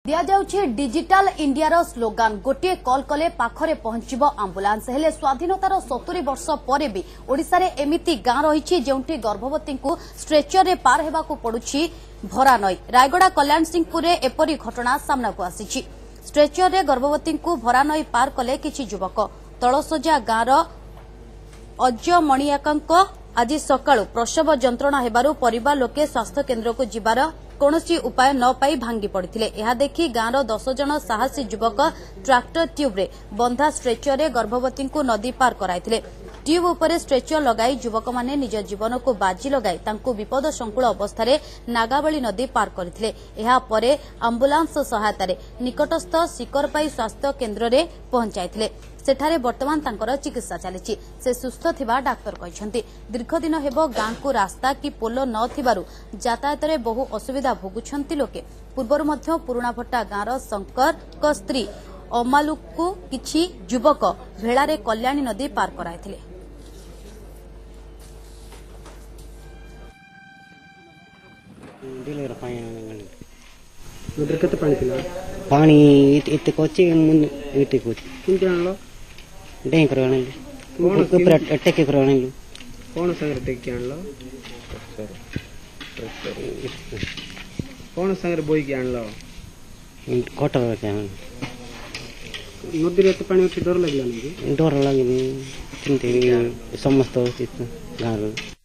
दिया जाउछि digital India रो स्लोगान गोटे कॉल कले पाखरे पहुंचबो एम्बुलेंस हेले स्वाधीनतार 70 वर्ष परे भी ओडिसा रे एमिति गां रहिछि जेउंठी गर्भवती को स्ट्रेचर रे पार हेबाकू पडुछि भरा नई। रायगड़ा कल्याण सिंहपुर रे एपरी घटना सामना को आसीछि। स्ट्रेचर रे गर्भवती को भरा नई पार कले किछि युवक। तळसजा गां रो अजय मणियाकांक आज सकाळु प्रसव जंत्रणा हेबारु परिवार लोके स्वास्थ्य केन्द्र को जिबार कौनसी उपाय न पाई भांगी पड़ते। यह देखि गांर 10 जन साहसी युवक ट्रैक्टर ट्यूब रे बंधा स्ट्रेचर रे गर्भवती को नदी पार कराइथिले। ट्यूब उपरे स्ट्रेचर लगाई युवक माने निज जीवन को बाजी लगाई तांको विपद संकुल अवस्था नागावली नदी पार करथिले। एहा परे एम्बुलेंस सहायता रे निकटस्थ सिकरपाई स्वास्थ्य केन्द्र रे पहुंचाइथिले। सेठारे वर्तमान तांकर चिकित्सा चलिछि। से सुस्थ थिबा डाक्टर कहिसंती। दीर्घ दिन हेबो गां को रास्ता की पोलो न थिबारु यातायात रे बहु असुविधा भोगुछंती लोके। पूर्वरु मध्य पुरुणाभट्टा गांर शंकर को स्त्री अमालुक को किछि युवक भेड़ारे कल्याणी नदी पार कराइथिले। पानी इते कोची इते कोची किंतु आणलो डें करवाने ऊपर अटैक करवाने कौन संगे टेक के आणलो कौन संगे बोई के आणलो कटर के नदी रे पानी उठी डर लागला नहीं डर लागे चिंते समस्त गाँव